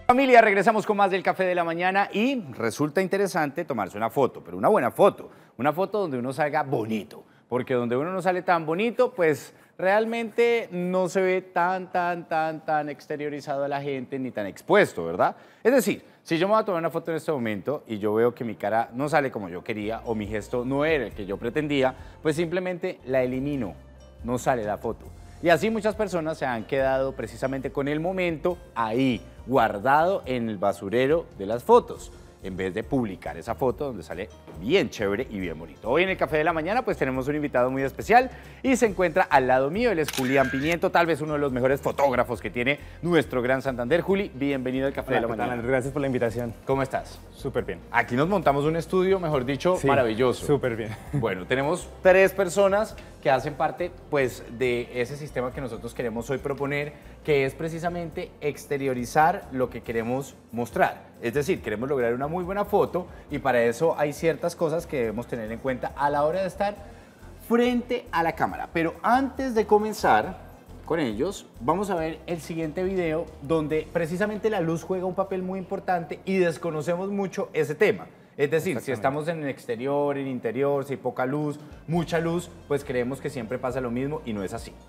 Familia, regresamos con más del Café de la Mañana y resulta interesante tomarse una foto, pero una buena foto, una foto donde uno salga bonito, porque donde uno no sale tan bonito, pues realmente no se ve tan exteriorizado a la gente ni tan expuesto, ¿verdad? Es decir, si yo me voy a tomar una foto en este momento y yo veo que mi cara no sale como yo quería o mi gesto no era el que yo pretendía, pues simplemente la elimino, no sale la foto. Y así muchas personas se han quedado precisamente con el momento ahí, guardado en el basurero de las fotos, en vez de publicar esa foto donde sale bien chévere y bien bonito. Hoy en el Café de la Mañana pues tenemos un invitado muy especial y se encuentra al lado mío, él es Julián Pimiento, tal vez uno de los mejores fotógrafos que tiene nuestro Gran Santander. Juli, bienvenido al Café de la Mañana. Gracias por la invitación. ¿Cómo estás? Súper bien. Aquí nos montamos un estudio, mejor dicho, Sí, maravilloso. súper bien. Bueno, tenemos 3 personas que hacen parte pues, de ese sistema que nosotros queremos hoy proponer, que es precisamente exteriorizar lo que queremos mostrar. Es decir, queremos lograr una muy buena foto y para eso hay ciertas cosas que debemos tener en cuenta a la hora de estar frente a la cámara. Pero antes de comenzar con ellos, vamos a ver el siguiente video donde precisamente la luz juega un papel muy importante y desconocemos mucho ese tema. Es decir, si estamos en el exterior, en el interior, si hay poca luz, mucha luz, pues creemos que siempre pasa lo mismo y no es así.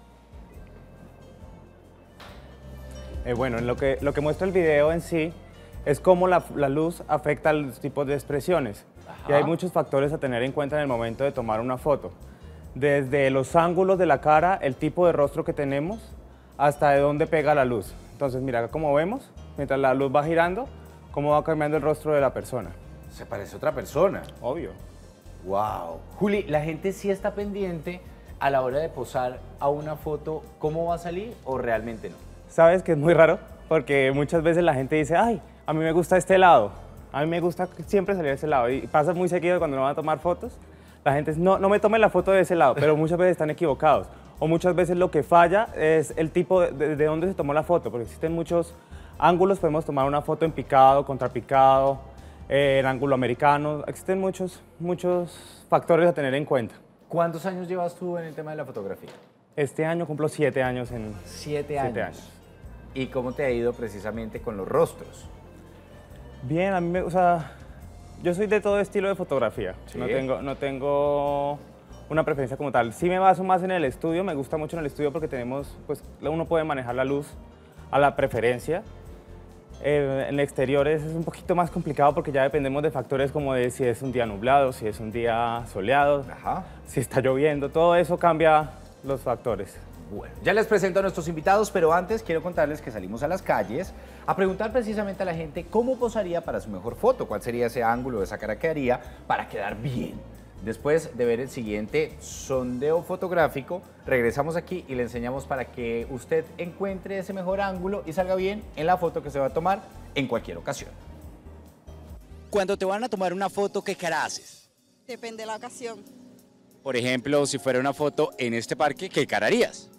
Bueno, lo que muestra el video en sí es cómo la luz afecta a los tipos de expresiones. Ajá. Y hay muchos factores a tener en cuenta en el momento de tomar una foto. Desde los ángulos de la cara, el tipo de rostro que tenemos, hasta de dónde pega la luz. Entonces, mira, acá como vemos, mientras la luz va girando, cómo va cambiando el rostro de la persona. Se parece a otra persona. Obvio. Wow. Juli, la gente sí está pendiente a la hora de posar a una foto, ¿cómo va a salir o realmente no? ¿Sabes que es muy raro? Porque muchas veces la gente dice, ay, a mí me gusta este lado. A mí me gusta siempre salir de ese lado. Y pasa muy seguido cuando nos van a tomar fotos. La gente dice, no me tome la foto de ese lado, pero muchas veces están equivocados. O muchas veces lo que falla es el tipo de dónde se tomó la foto, porque existen muchos ángulos. Podemos tomar una foto en picado, contrapicado, en ángulo americano. Existen muchos factores a tener en cuenta. ¿Cuántos años llevas tú en el tema de la fotografía? Este año cumplo 7 años en... 7 años. 7 años. ¿Y cómo te ha ido precisamente con los rostros? Bien, a mí o sea, yo soy de todo estilo de fotografía. ¿Sí? No tengo una preferencia como tal. Sí me baso más en el estudio, me gusta mucho en el estudio porque tenemos, pues, uno puede manejar la luz a la preferencia. En exteriores es un poquito más complicado porque ya dependemos de factores como de si es un día nublado, si es un día soleado, Ajá. si está lloviendo, todo eso cambia los factores. Bueno, ya les presento a nuestros invitados, pero antes quiero contarles que salimos a las calles a preguntar precisamente a la gente cómo posaría para su mejor foto, cuál sería ese ángulo, esa cara que haría para quedar bien. Después de ver el siguiente sondeo fotográfico, regresamos aquí y le enseñamos para que usted encuentre ese mejor ángulo y salga bien en la foto que se va a tomar en cualquier ocasión. Cuando te van a tomar una foto, ¿qué cara haces? Depende de la ocasión. Por ejemplo, si fuera una foto en este parque, ¿qué cara harías?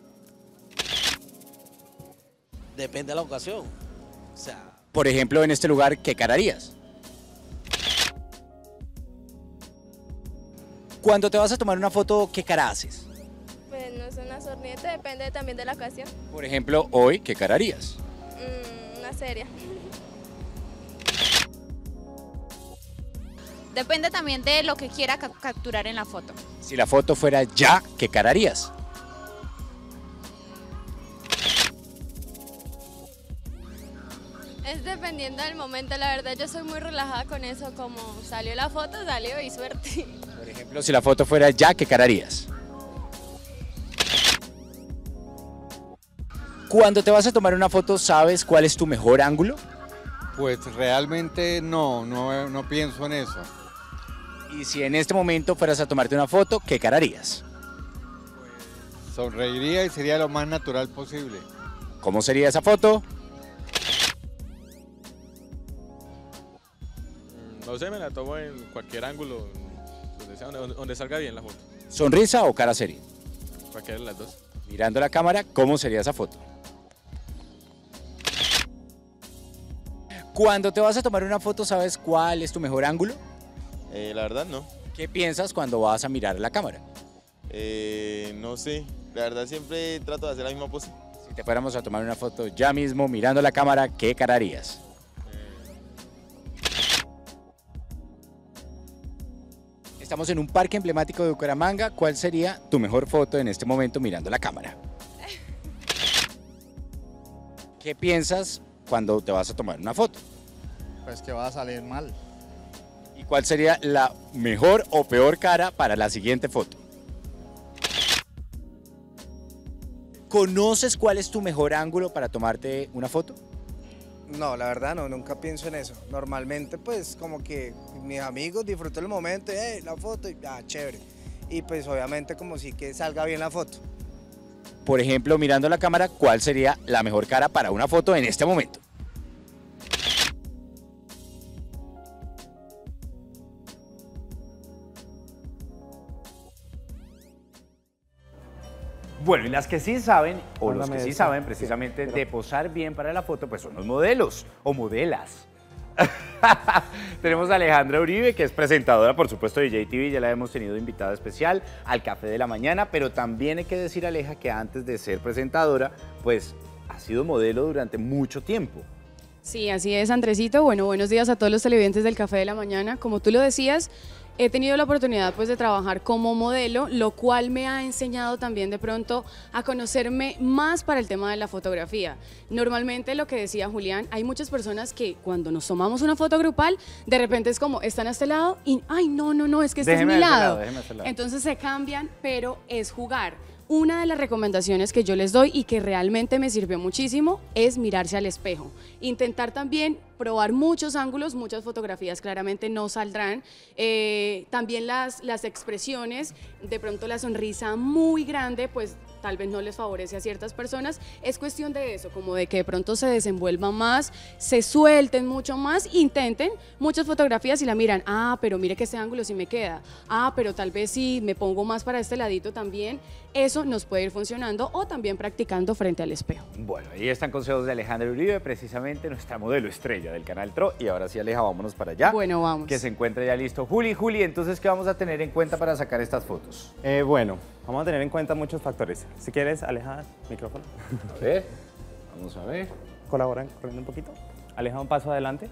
Depende de la ocasión. O sea, Por ejemplo, en este lugar, ¿qué cara harías? Cuando te vas a tomar una foto, ¿qué cara haces? Pues no es una sornieta, depende también de la ocasión. Por ejemplo, hoy, ¿qué cara harías? Una seria. Depende también de lo que quiera capturar en la foto. Si la foto fuera ya, ¿qué cara harías? Es dependiendo del momento, la verdad yo soy muy relajada con eso, como salió la foto, salió y suerte. Por ejemplo, si la foto fuera ya, ¿qué cara harías? Cuando te vas a tomar una foto, ¿sabes cuál es tu mejor ángulo? Pues realmente no pienso en eso. Y si en este momento fueras a tomarte una foto, ¿qué cara harías? Sonreiría y sería lo más natural posible. ¿Cómo sería esa foto? No sé, me la tomo en cualquier ángulo, donde salga bien la foto. ¿Sonrisa o cara seria? Cualquiera de las dos. Mirando la cámara, ¿cómo sería esa foto? Cuando te vas a tomar una foto, ¿sabes cuál es tu mejor ángulo? La verdad no. ¿Qué piensas cuando vas a mirar la cámara? No sé. La verdad siempre trato de hacer la misma pose. Si te fuéramos a tomar una foto ya mismo mirando la cámara, ¿qué cara harías? Estamos en un parque emblemático de Bucaramanga. ¿Cuál sería tu mejor foto en este momento mirando la cámara? ¿Qué piensas cuando te vas a tomar una foto? Pues que va a salir mal. ¿Y cuál sería la mejor o peor cara para la siguiente foto? ¿Conoces cuál es tu mejor ángulo para tomarte una foto? No, la verdad no, nunca pienso en eso. Normalmente pues como que mis amigos disfrutan el momento, la foto, y chévere. Y pues obviamente como sí que salga bien la foto. Por ejemplo, mirando la cámara, ¿cuál sería la mejor cara para una foto en este momento? Bueno, y las que sí saben, o los Mándame que sí eso. saben precisamente de posar bien para la foto, pues son los modelos o modelas. Tenemos a Alejandra Uribe, que es presentadora, por supuesto, de JTV, ya la hemos tenido invitada especial al Café de la Mañana, pero también hay que decir, Aleja, que antes de ser presentadora, pues ha sido modelo durante mucho tiempo. Sí, así es, Andresito. Bueno, buenos días a todos los televidentes del Café de la Mañana. Como tú lo decías, he tenido la oportunidad pues de trabajar como modelo, lo cual me ha enseñado también de pronto a conocerme más para el tema de la fotografía. Normalmente lo que decía Julián, hay muchas personas que cuando nos tomamos una foto grupal, de repente es como, están a este lado y, ay, no, es que este Déjeme es mi a ese lado. déjeme a ese lado. Entonces se cambian, pero es jugar. Una de las recomendaciones que yo les doy y que realmente me sirvió muchísimo es mirarse al espejo. Intentar también probar muchos ángulos, muchas fotografías claramente no saldrán. También las expresiones, de pronto la sonrisa muy grande, pues tal vez no les favorece a ciertas personas. Es cuestión de eso, como de que de pronto se desenvuelvan más, se suelten mucho más, intenten muchas fotografías y la miran, pero mire que este ángulo sí me queda, pero tal vez si me pongo más para este ladito también, eso nos puede ir funcionando o también practicando frente al espejo. Bueno, ahí están consejos de Alejandra Uribe, precisamente nuestra modelo estrella del canal TRO. Y ahora sí, Aleja, vámonos para allá. Bueno, vamos. Que se encuentre ya listo. Juli, entonces, ¿qué vamos a tener en cuenta para sacar estas fotos? Bueno, vamos a tener en cuenta muchos factores. Si quieres, aleja el micrófono. A ver, vamos a ver. Colaboran corriendo un poquito. Aleja un paso adelante.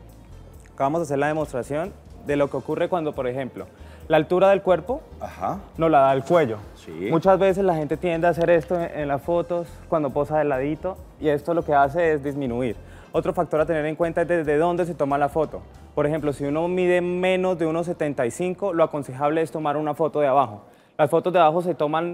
Acá vamos a hacer la demostración de lo que ocurre cuando, por ejemplo, la altura del cuerpo nos la da el cuello. Sí. Muchas veces la gente tiende a hacer esto en las fotos cuando posa de ladito y esto lo que hace es disminuir. Otro factor a tener en cuenta es desde dónde se toma la foto. Por ejemplo, si uno mide menos de 1,75, lo aconsejable es tomar una foto de abajo. Las fotos de abajo se toman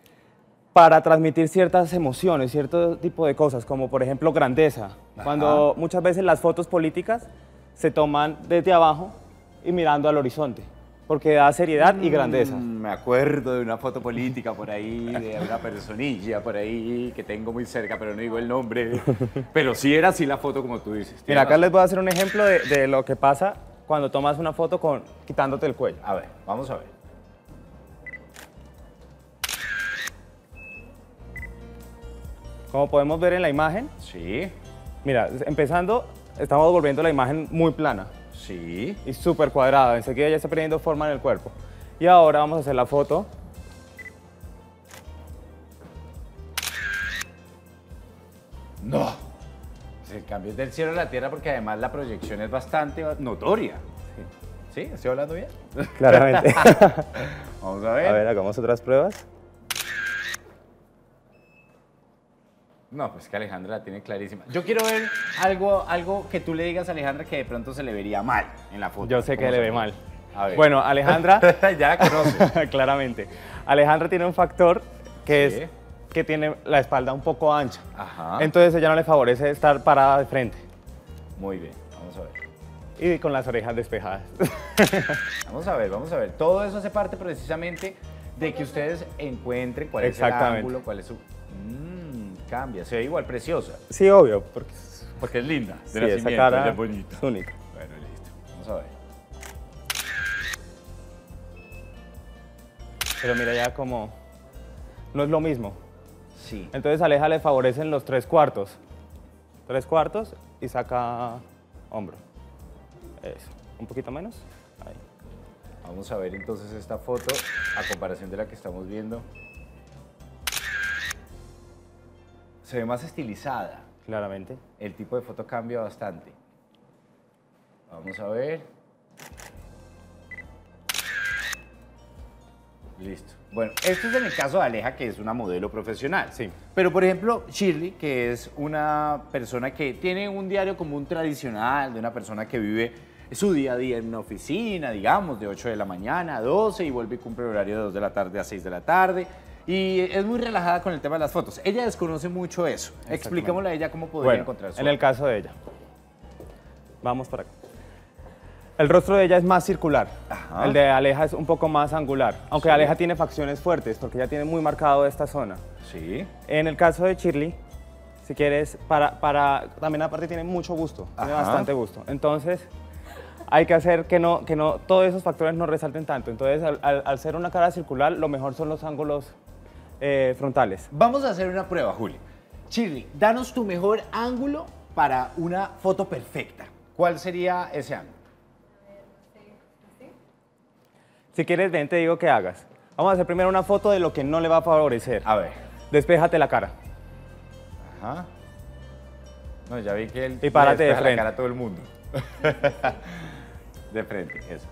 para transmitir ciertas emociones, cierto tipo de cosas, como por ejemplo grandeza. Cuando muchas veces las fotos políticas se toman desde abajo y mirando al horizonte, porque da seriedad y grandeza. Me acuerdo de una foto política por ahí, de una personilla por ahí que tengo muy cerca, pero no digo el nombre. Pero sí era así la foto como tú dices. Mira, acá les voy a hacer un ejemplo de lo que pasa cuando tomas una foto quitándote el cuello. A ver, vamos a ver. Como podemos ver en la imagen, Sí, mira, empezando, estamos volviendo la imagen muy plana sí. y súper cuadrada. Enseguida ya está perdiendo forma en el cuerpo. Y ahora vamos a hacer la foto. No. Pues el cambio es del cielo a la tierra porque además la proyección es bastante notoria. ¿Sí? ¿Estoy hablando bien? Claramente. Vamos a ver. A ver, hagamos otras pruebas. No, pues que Alejandra la tiene clarísima. Yo quiero ver algo que tú le digas a Alejandra que de pronto se le vería mal en la foto. Yo sé que ¿Cómo le se ve ve? mal. A ver. Bueno, Alejandra... Ya la conoce. Claramente. Alejandra tiene un factor que Sí. es que tiene la espalda un poco ancha. Ajá. Entonces ella no le favorece estar parada de frente Muy bien, vamos a ver. y con las orejas despejadas. Vamos a ver. Todo eso hace parte precisamente de que ustedes encuentren cuál es el Exactamente. ángulo, cuál es su... cambia, se ve igual preciosa. Sí, obvio, Porque es linda, de sí, nacimiento, esa cara ella es bonita. es única. Bueno, listo. Vamos a ver. Pero mira ya como no es lo mismo. Sí. Entonces a Aleja le favorecen los 3/4. 3/4 y saca hombro. Eso, un poquito menos. Ahí. Vamos a ver entonces esta foto a comparación de la que estamos viendo. Se ve más estilizada. Claramente. El tipo de foto cambia bastante. Vamos a ver. Listo. Bueno, esto es en el caso de Aleja, que es una modelo profesional. Sí. Pero, por ejemplo, Shirley, que es una persona que tiene un diario común tradicional, de una persona que vive su día a día en una oficina, digamos, de 8 de la mañana a 12 y vuelve y cumple el horario de 2 de la tarde a 6 de la tarde. Y es muy relajada con el tema de las fotos. Ella desconoce mucho eso. Expliquémosle a ella cómo podría encontrar su en el caso de ella. Vamos por acá. El rostro de ella es más circular. Ajá. El de Aleja es un poco más angular. Aunque Sí. Aleja tiene facciones fuertes porque ella tiene muy marcado esta zona. Sí. En el caso de Shirley, si quieres, también aparte tiene mucho gusto. Tiene Ajá. bastante gusto. Entonces, hay que hacer que no todos esos factores no resalten tanto. Entonces, al ser una cara circular, lo mejor son los ángulos frontales. Vamos a hacer una prueba, Juli. Shirley, danos tu mejor ángulo para una foto perfecta. ¿Cuál sería ese ángulo? Si quieres, ven, te digo que hagas. Vamos a hacer primero una foto de lo que no le va a favorecer. A ver. Despéjate la cara. Ajá. No, ya vi que él Y párate le de despeja la frente. cara a todo el mundo. De frente, eso.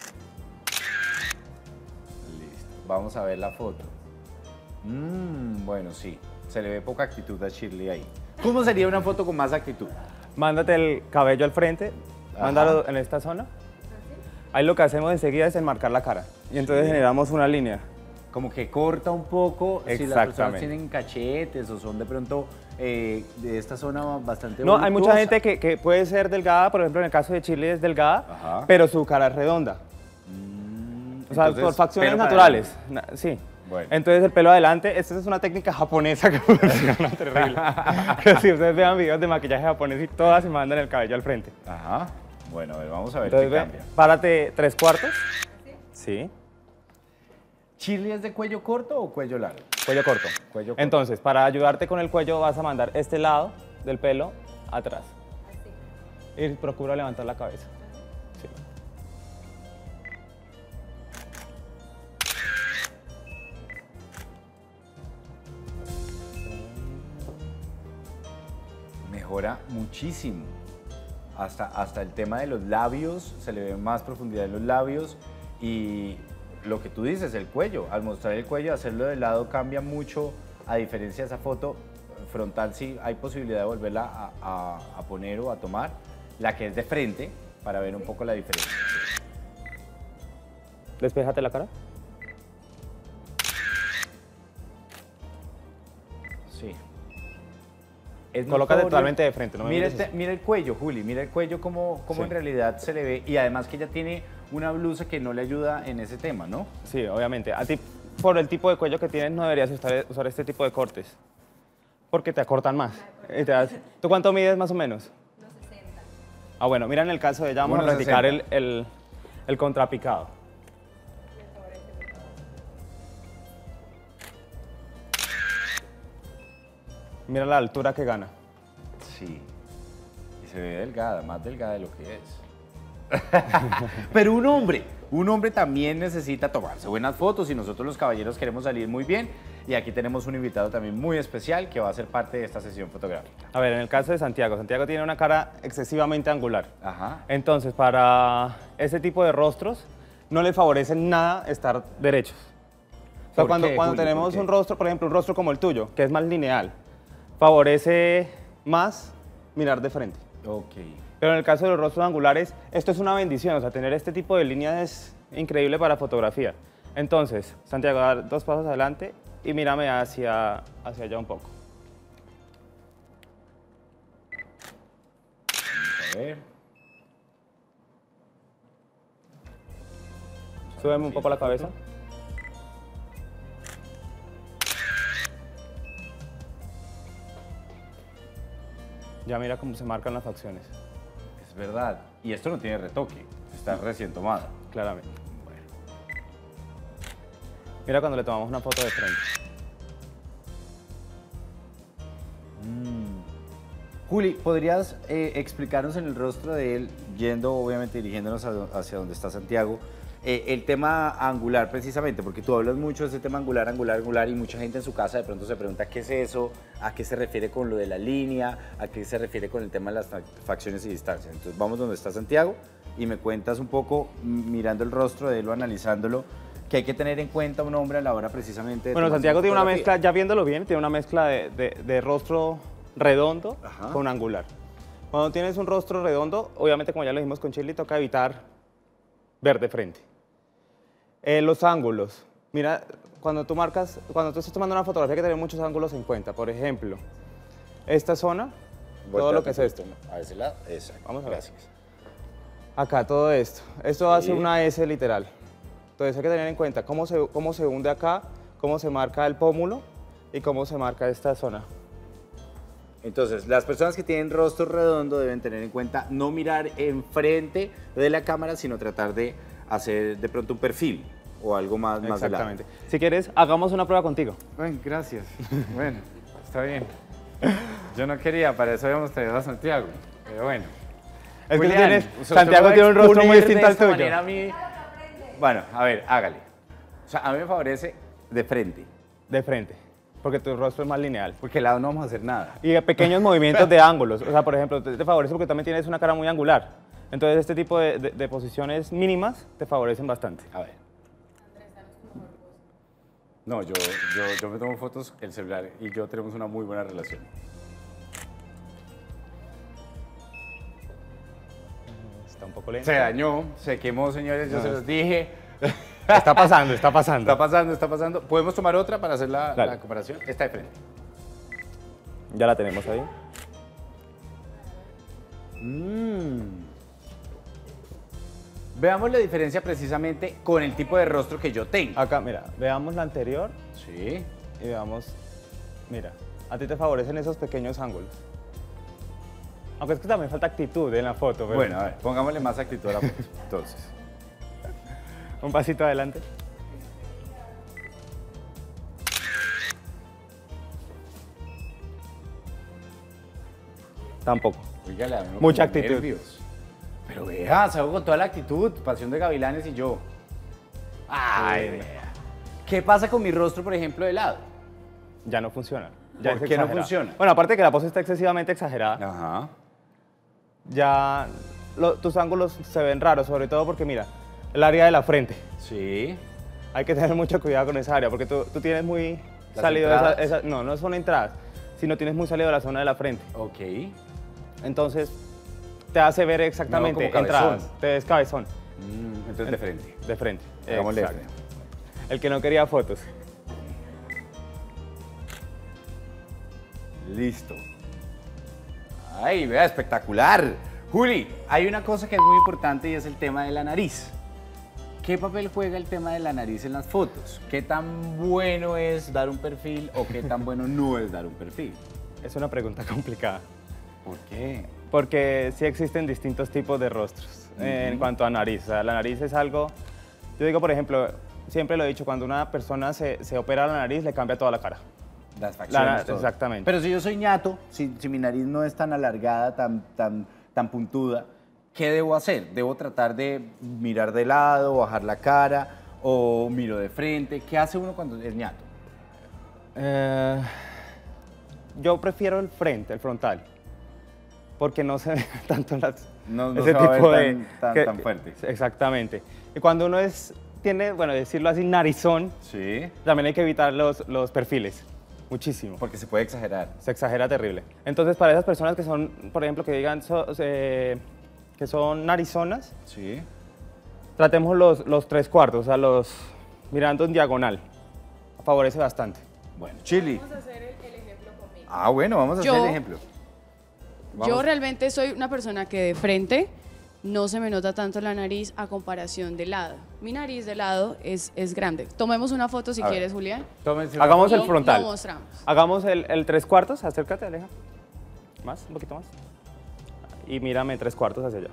Listo. Vamos a ver la foto. Bueno, sí. Se le ve poca actitud a Shirley ahí. ¿Cómo sería una foto con más actitud? Mándate el cabello al frente, Ajá. mándalo en esta zona. Ahí lo que hacemos enseguida es enmarcar la cara. Y entonces generamos una línea. Como que corta un poco. Si las personas Exactamente. tienen cachetes o son de pronto de esta zona bastante No, hay mucha voluptuosa. gente que puede ser delgada, por ejemplo, en el caso de Shirley es delgada, Ajá. pero su cara es redonda. O sea, Entonces, por facciones pelo para naturales. Sí. Bueno. Entonces el pelo adelante, esta es una técnica japonesa que funciona terrible. Que si ustedes vean videos de maquillaje japonés y todas se mandan el cabello al frente. Ajá. Bueno, a ver, vamos a ver Entonces, qué ve, cambia. párate 3/4. Sí. ¿Shirley es de cuello corto o cuello largo? Cuello corto. Cuello corto. Entonces, para ayudarte con el cuello vas a mandar este lado del pelo atrás. Y procura levantar la cabeza. Sí. Mejora muchísimo. Hasta el tema de los labios, se le ve más profundidad en los labios y lo que tú dices, el cuello. Al mostrar el cuello, hacerlo de lado cambia mucho, a diferencia de esa foto frontal, sí hay posibilidad de volverla a poner o a tomar, la que es de frente, para ver un poco la diferencia. Despéjate la cara. Sí. Es Colócate notorio. totalmente de frente. No me Mira, mires así. mira el cuello, Juli, mira el cuello como Sí. en realidad se le ve y además que ella tiene una blusa que no le ayuda en ese tema, ¿no? Sí, obviamente. A ti, por el tipo de cuello que tienes, no deberías usar este tipo de cortes. Porque te acortan más. Y ¿Tú cuánto mides más o menos? 1,60. Ah, bueno, mira en el caso de ella, vamos a 1,60. practicar el contrapicado. Mira la altura que gana. Sí. Y se ve delgada, más delgada de lo que es. Pero un hombre también necesita tomarse buenas fotos y nosotros los caballeros queremos salir muy bien. Y aquí tenemos un invitado también muy especial que va a ser parte de esta sesión fotográfica. A ver, en el caso de Santiago, Santiago tiene una cara excesivamente angular. Ajá. Entonces, para ese tipo de rostros, no le favorece nada estar derechos. O sea, ¿Por cuando qué, Juli? tenemos ¿Por qué? un rostro, por ejemplo, un rostro como el tuyo, que es más lineal, favorece más mirar de frente. Ok. Pero en el caso de los rostros angulares, esto es una bendición. O sea, tener este tipo de líneas es increíble para fotografía. Entonces, Santiago, dar 2 pasos adelante y mírame hacia allá un poco. Vamos a ver. Súbeme un poco la cabeza. Ya mira cómo se marcan las facciones. Es verdad. Y esto no tiene retoque. Está recién tomada. Claramente. Mira cuando le tomamos una foto de frente. Juli, ¿podrías explicarnos en el rostro de él, yendo obviamente dirigiéndonos hacia donde está Santiago, el tema angular precisamente? Porque tú hablas mucho de ese tema angular, angular, y mucha gente en su casa de pronto se pregunta qué es eso, a qué se refiere con lo de la línea, a qué se refiere con el tema de las facciones y distancias. Entonces vamos donde está Santiago y me cuentas un poco, mirando el rostro de él o analizándolo, que hay que tener en cuenta un hombre a la hora precisamente de Bueno, tomarse Santiago tiene una fotografía? mezcla, ya viéndolo bien, tiene una mezcla de rostro redondo Ajá. con angular. Cuando tienes un rostro redondo, obviamente como ya lo dijimos con Shirley, toca evitar ver de frente. Los ángulos. Mira, cuando tú estás tomando una fotografía hay que tener muchos ángulos en cuenta. Por ejemplo, esta zona, todo lo que es esto. A ese lado, exacto. Vamos a ver. Gracias. Acá, todo esto. Esto hace una S literal. Entonces hay que tener en cuenta cómo se hunde acá, cómo se marca el pómulo y cómo se marca esta zona. Entonces, las personas que tienen rostro redondo deben tener en cuenta no mirar enfrente de la cámara, sino tratar de hacer de pronto un perfil o algo más de lado. Exactamente. Si quieres, hagamos una prueba contigo. Bueno, gracias. Bueno, está bien. Yo no quería, para eso habíamos traído a Santiago, pero bueno. Es que Julián, Santiago usted tiene un rostro muy exponer distinto de al esta tuyo. manera a mí. Bueno, a ver, hágale. O sea, a mí me favorece de frente, De frente, porque tu rostro es más lineal. porque al lado no vamos a hacer nada. Y de pequeños movimientos de ángulos. O sea, por ejemplo, te favorece porque también tienes una cara muy angular. Entonces, este tipo de posiciones mínimas te favorecen bastante. A ver. No, yo me tomo fotos, el celular y yo tenemos una muy buena relación. Está un poco lento. Se dañó, se quemó, señores, yo se los dije. Está pasando, está pasando. Está pasando, está pasando. ¿Podemos tomar otra para hacer la Dale. comparación? Está de frente. Ya la tenemos ahí. Veamos la diferencia precisamente con el tipo de rostro que yo tengo. Acá, mira, veamos la anterior Sí. y veamos, mira, a ti te favorecen esos pequeños ángulos. Aunque es que también falta actitud en la foto. Pero Bueno, a ver, pongámosle más actitud a la foto. Entonces, un pasito adelante. Tampoco. oígale, a uno Mucha como actitud. nervios. Pero vea, salgo con toda la actitud, pasión de gavilanes y yo. Ay, vea. ¿Qué pasa con mi rostro, por ejemplo, de lado? Ya no funciona. Ya ¿Por es qué no exagerado. funciona? Bueno, aparte de que la pose está excesivamente exagerada, Ajá. ya tus ángulos se ven raros, sobre todo porque mira, el área de la frente. Sí. Hay que tener mucho cuidado con esa área, porque tú tienes muy Las salido de entradas. no, no son entradas, sino tienes muy salido de la zona de la frente. Ok. Entonces, te hace ver exactamente como cabezón. entradas, te ves cabezón, Entonces de frente. de frente. Hagámosle Exacto. frente. El que no quería fotos. Listo. Ay, vea, espectacular. Juli, hay una cosa que es muy importante y es el tema de la nariz. ¿Qué papel juega el tema de la nariz en las fotos? ¿Qué tan bueno es dar un perfil o qué tan bueno no es dar un perfil? Es una pregunta complicada, ¿Por qué? porque sí existen distintos tipos de rostros en cuanto a nariz. O sea, la nariz es algo, yo digo, por ejemplo, siempre lo he dicho, cuando una persona se opera la nariz, le cambia toda la cara. Las facciones. todo. Exactamente. Pero si yo soy ñato, si mi nariz no es tan alargada, tan puntuda, ¿qué debo hacer? ¿Debo tratar de mirar de lado, bajar la cara o miro de frente? ¿Qué hace uno cuando es ñato? Yo prefiero el frente, el frontal, porque no se ve tanto No ese se va a ver tipo de... tan fuerte. Exactamente. Y cuando uno tiene, bueno, decirlo así, narizón, Sí, también hay que evitar los perfiles, muchísimo. porque se puede exagerar. Se exagera terrible. Entonces, para esas personas que son, por ejemplo, que digan que son narizonas, Sí. tratemos los 3/4, o sea, mirando en diagonal. Favorece bastante. Bueno, Chili. Vamos a hacer el ejemplo conmigo. Ah, bueno, vamos a hacer el ejemplo. Yo Vamos. realmente soy una persona que de frente no se me nota tanto la nariz a comparación de lado. Mi nariz de lado es grande. Tomemos una foto si A ver. quieres, Julián. Tómense una Hagamos foto. el frontal. Lo mostramos. Hagamos el 3/4, acércate, Aleja. Más, un poquito más. Y mírame 3/4 hacia allá.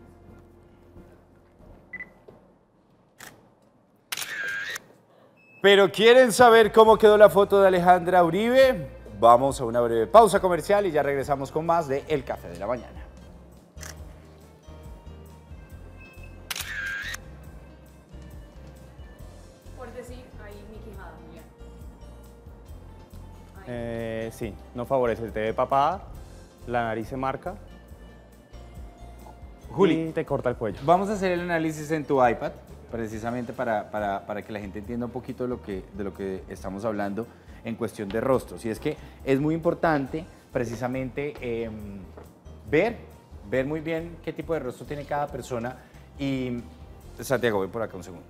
Pero ¿quieren saber cómo quedó la foto de Alejandra Uribe? Vamos a una breve pausa comercial y ya regresamos con más de El Café de la Mañana. Por decir, ahí mi quijada, Julián. Sí, no favorece. Te ve papada, la nariz se marca. Juli. Y te corta el cuello. Vamos a hacer el análisis en tu iPad. precisamente para que la gente entienda un poquito de lo que estamos hablando en cuestión de rostros. Y es que es muy importante precisamente ver muy bien qué tipo de rostro tiene cada persona. Y Santiago, ven por acá un segundo.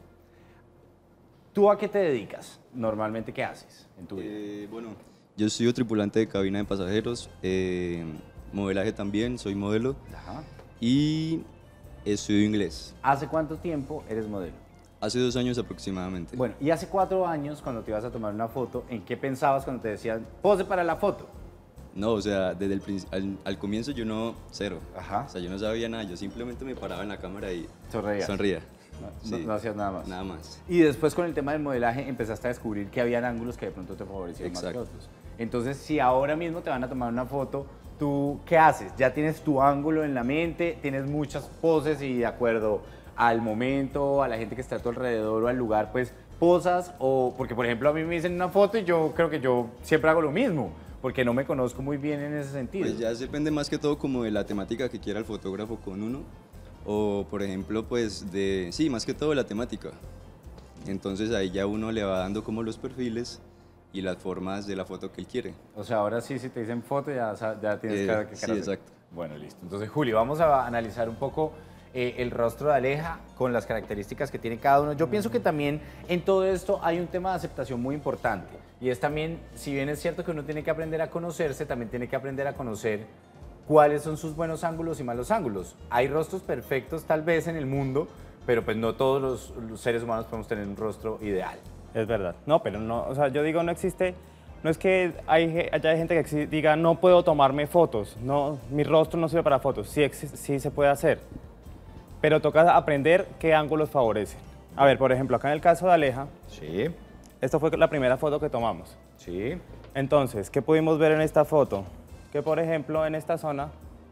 ¿Tú a qué te dedicas? Normalmente, ¿qué haces en tu vida? Bueno, yo soy tripulante de cabina de pasajeros, modelaje también, soy modelo. Ajá. Y estudio inglés. ¿Hace cuánto tiempo eres modelo? Hace 2 años aproximadamente. Bueno, y hace 4 años, cuando te ibas a tomar una foto, ¿en qué pensabas cuando te decían, pose para la foto? No, o sea, desde al comienzo yo no, cero. Ajá. O sea, yo no sabía nada, yo simplemente me paraba en la cámara y Sonreías. sonría. No hacías nada más. Nada más. Y después con el tema del modelaje empezaste a descubrir que habían ángulos que de pronto te favorecían más que otros. Entonces, si ahora mismo te van a tomar una foto, ¿tú qué haces? ¿Ya tienes tu ángulo en la mente? ¿Tienes muchas poses y de acuerdo al momento, a la gente que está a tu alrededor o al lugar, pues posas? O porque, por ejemplo, a mí me dicen una foto y yo creo que yo siempre hago lo mismo, porque no me conozco muy bien en ese sentido. Pues ya depende más que todo como de la temática que quiera el fotógrafo con uno. O, por ejemplo, pues sí, más que todo la temática. Entonces ahí ya uno le va dando como los perfiles y las formas de la foto que él quiere. O sea, ahora sí, si te dicen foto, ya tienes que cara. Sí, exacto. Bueno, listo. Entonces, Juli, vamos a analizar un poco el rostro de Aleja con las características que tiene cada uno. Yo pienso que también en todo esto hay un tema de aceptación muy importante. Y es también, si bien es cierto que uno tiene que aprender a conocerse, también tiene que aprender a conocer cuáles son sus buenos ángulos y malos ángulos. Hay rostros perfectos tal vez en el mundo, pero pues no todos los seres humanos podemos tener un rostro ideal. Es verdad. No, pero no, o sea, yo digo, no existe, no es que haya gente que diga, no puedo tomarme fotos, no, mi rostro no sirve para fotos. Sí se puede hacer, pero toca aprender qué ángulos favorecen. A ver, por ejemplo, acá en el caso de Aleja, sí. Esta fue la primera foto que tomamos. Sí. Entonces, ¿qué pudimos ver en esta foto? Que, por ejemplo, en esta zona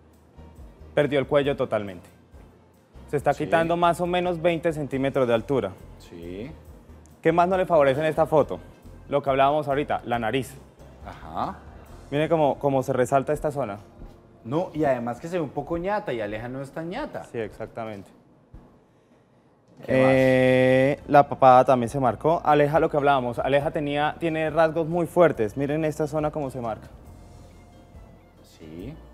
perdió el cuello totalmente. Se está quitando más o menos 20 centímetros de altura. Sí. ¿Qué más no le favorece en esta foto? Lo que hablábamos ahorita, la nariz. Ajá. Miren cómo se resalta esta zona. No, y además que se ve un poco ñata y Aleja no es tan ñata. Sí, exactamente. La papada también se marcó. Aleja, lo que hablábamos, Aleja tiene rasgos muy fuertes. Miren esta zona cómo se marca. Sí.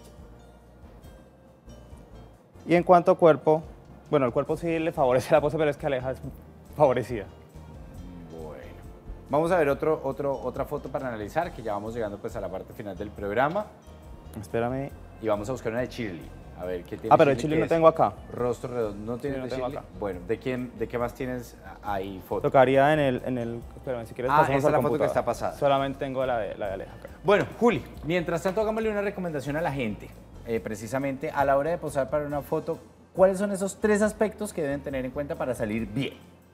Y en cuanto a cuerpo, bueno, el cuerpo sí le favorece la pose, pero es que Aleja es favorecida. Bueno. Vamos a ver otra foto para analizar, que ya vamos llegando pues a la parte final del programa. Espérame. Y vamos a buscar una de Shirley. A ver, ¿qué tiene? Ah, pero de Shirley no tengo acá. Rostro redondo. ¿No tienes no de tengo Shirley? acá. Bueno, ¿de qué más tienes ahí foto? Tocaría en el espérame, si quieres pasamos esa es al la foto que computador. está pasada. Solamente tengo la de Aleja acá. Bueno, Juli, mientras tanto hagámosle una recomendación a la gente. Precisamente a la hora de posar para una foto, ¿cuáles son esos 3 aspectos que deben tener en cuenta para salir bien?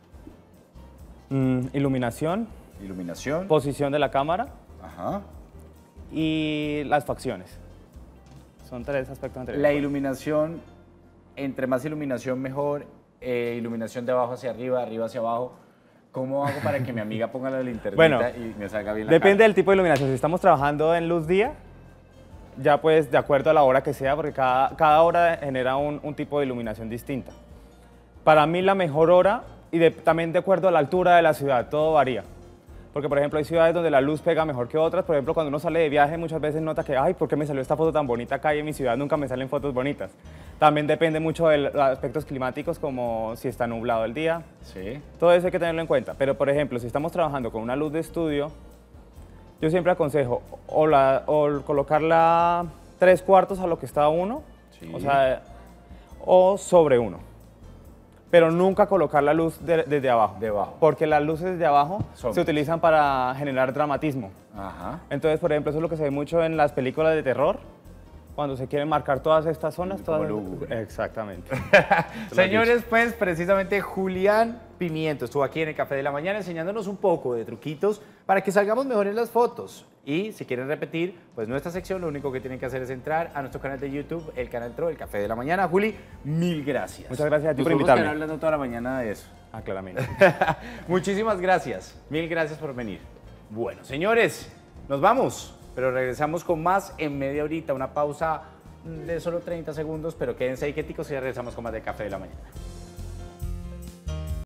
Iluminación. Iluminación. Posición de la cámara. Ajá. Y las facciones. Son 3 aspectos anteriores. La iluminación, entre más iluminación mejor, iluminación de abajo hacia arriba, arriba hacia abajo. ¿Cómo hago para que mi amiga ponga la linternita y me salga bien la depende cara? del tipo de iluminación. Si estamos trabajando en luz día, ya pues de acuerdo a la hora que sea, porque cada hora genera un tipo de iluminación distinta. Para mí la mejor hora, y también de acuerdo a la altura de la ciudad, todo varía. Porque, por ejemplo, hay ciudades donde la luz pega mejor que otras. Por ejemplo, cuando uno sale de viaje, muchas veces nota que, ay, ¿por qué me salió esta foto tan bonita acá y en mi ciudad nunca me salen fotos bonitas? También depende mucho de los aspectos climáticos, como si está nublado el día. Sí. Todo eso hay que tenerlo en cuenta. Pero, por ejemplo, si estamos trabajando con una luz de estudio, yo siempre aconsejo o colocarla 3/4 a lo que está 1, Sí. o sea, o sobre 1. Pero nunca colocar la luz desde abajo. Porque las luces de abajo se utilizan para generar dramatismo. Ajá. Entonces, por ejemplo, eso es lo que se ve mucho en las películas de terror, cuando se quieren marcar todas estas zonas. Exactamente. Señores, pues precisamente Julián Pimiento estuvo aquí en el Café de la Mañana enseñándonos un poco de truquitos para que salgamos mejor en las fotos. Y si quieren repetir, pues nuestra sección, lo único que tienen que hacer es entrar a nuestro canal de YouTube, el canal Tro, el Café de la Mañana. Juli, mil gracias. Muchas gracias a ti Nos por podemos invitarme. quedar hablando toda la mañana de eso. Ah, claramente. Muchísimas gracias. Mil gracias por venir. Bueno, señores, nos vamos, pero regresamos con más en media horita, una pausa de solo 30 segundos, pero quédense ahí quieticos y ya regresamos con más de Café de la Mañana.